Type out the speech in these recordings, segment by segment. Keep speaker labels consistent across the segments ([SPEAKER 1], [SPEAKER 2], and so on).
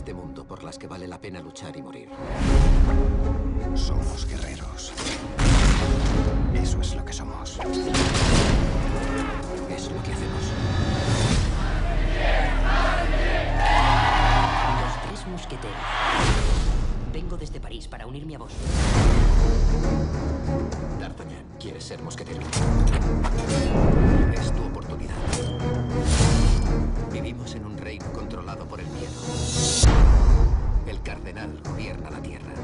[SPEAKER 1] este mundo por las que vale la pena luchar y morir.
[SPEAKER 2] Somos guerreros. Eso es lo que somos.
[SPEAKER 1] Es lo que hacemos.
[SPEAKER 3] Los Tres Mosqueteros. Vengo desde París para unirme a vos.
[SPEAKER 1] D'Artagnan, ¿quieres ser mosquetero? Es tu oportunidad. Vivimos en un reino controlado por el miedo. El cardenal gobierna la tierra.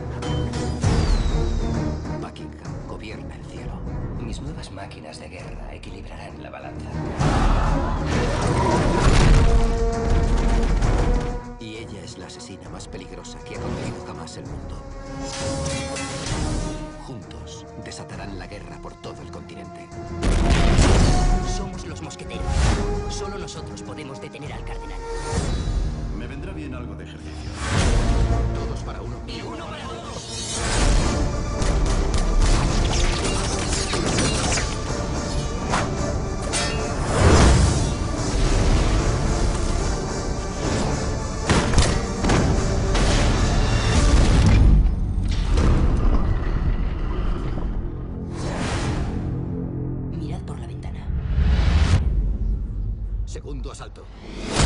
[SPEAKER 1] Buckingham gobierna el cielo.
[SPEAKER 3] Mis nuevas máquinas de guerra equilibrarán la balanza.
[SPEAKER 1] Y ella es la asesina más peligrosa que ha conocido jamás el mundo. Juntos desatarán la guerra por todo el continente.
[SPEAKER 3] Somos los mosqueteros. Solo nosotros podemos detener al cardenal.
[SPEAKER 4] Me vendrá bien algo de ejercicio.
[SPEAKER 1] Todos para uno.
[SPEAKER 3] ¡Y uno para todos! Mirad por la ventana.
[SPEAKER 1] Segundo asalto.